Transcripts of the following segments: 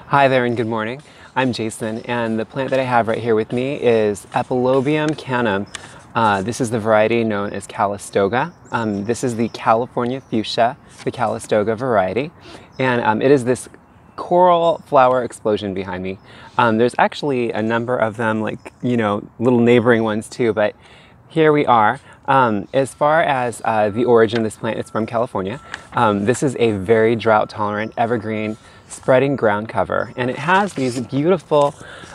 Hi there and good morning. I'm Jason, and the plant that I have right here with me is Epilobium canum. This is the variety known as Calistoga. This is the California Fuchsia, the Calistoga variety, and it is this coral flower explosion behind me. There's actually a number of them, like, little neighboring ones too, but here we are. As far as the origin of this plant, it's from California. This is a very drought-tolerant evergreen spreading ground cover, and it has these beautiful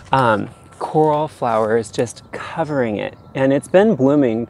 coral flowers just covering it, and it's been blooming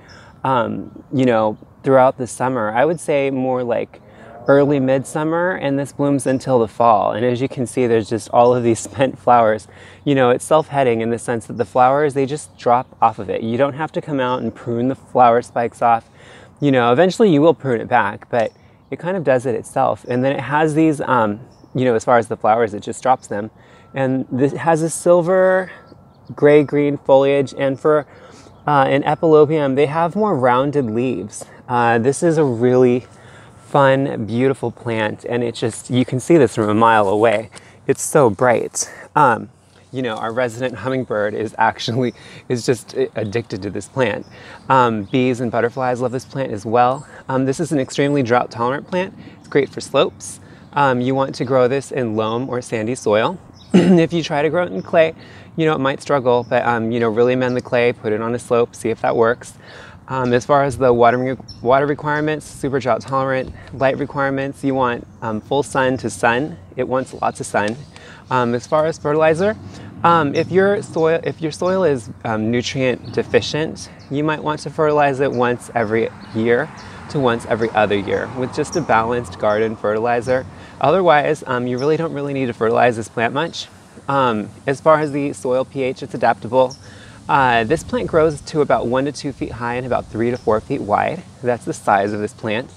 throughout the summer. I would say more like early midsummer, and this blooms until the fall. And as you can see, there's just all of these spent flowers. It's self-heading in the sense that the flowers, they just drop off of it. You don't have to come out and prune the flower spikes off. Eventually you will prune it back, but it kind of does it itself. And then it has these as far as the flowers, it just drops them. And this has a silver gray-green foliage, and for an epilobium, they have more rounded leaves. This is a really fun, beautiful plant, and you can see this from a mile away. It's so bright. Our resident hummingbird is just addicted to this plant. Bees and butterflies love this plant as well. This is an extremely drought-tolerant plant. It's great for slopes. You want to grow this in loam or sandy soil. If you try to grow it in clay, it might struggle, but really mend the clay, put it on a slope, see if that works. As far as the water requirements, super drought tolerant. Light requirements, you want full sun to sun. It wants lots of sun. As far as fertilizer, if your soil is nutrient deficient, you might want to fertilize it once every year to once every other year with just a balanced garden fertilizer. Otherwise, you really don't need to fertilize this plant much. As far as the soil pH, it's adaptable. This plant grows to about 1 to 2 feet high and about 3 to 4 feet wide. That's the size of this plant.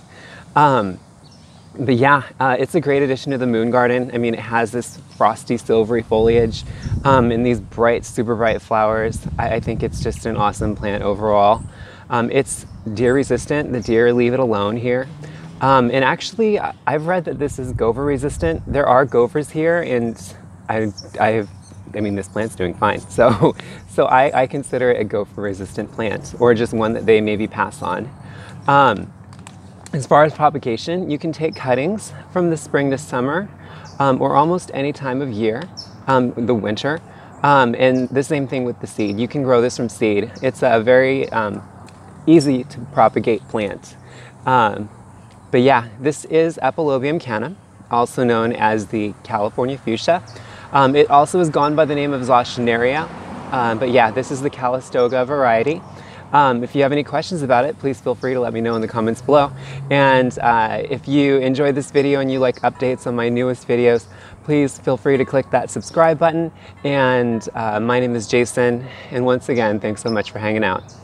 But yeah, it's a great addition to the moon garden. I mean, it has this frosty silvery foliage and these bright, super bright flowers. I think it's just an awesome plant overall. It's deer resistant. The deer leave it alone here. And actually, I've read that this is gopher resistant. There are gophers here, and I mean, this plant's doing fine. So I consider it a gopher resistant plant, or just one that they maybe pass on. As far as propagation, you can take cuttings from the spring to summer, or almost any time of year, the winter. And the same thing with the seed. You can grow this from seed. It's a very easy to propagate plant. But yeah, this is Epilobium canum, also known as the California Fuchsia. It also is gone by the name of Zauschneria. But yeah, this is the Calistoga variety. If you have any questions about it, please feel free to let me know in the comments below. And if you enjoyed this video and you like updates on my newest videos, please feel free to click that subscribe button. And my name is Jason. And once again, thanks so much for hanging out.